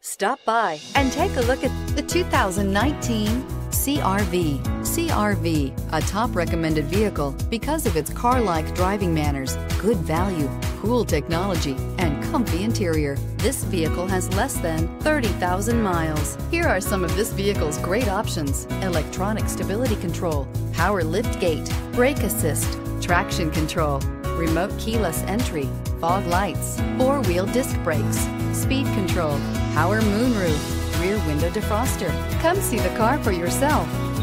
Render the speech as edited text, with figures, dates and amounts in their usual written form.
Stop by and take a look at the 2019 CR-V. CR-V, a top recommended vehicle because of its car-like driving manners, good value, cool technology, and comfy interior. This vehicle has less than 30,000 miles. Here are some of this vehicle's great options: electronic stability control, power liftgate, brake assist, traction control, remote keyless entry, fog lights, four-wheel disc brakes, speed control, power moonroof, rear window defroster. Come see the car for yourself.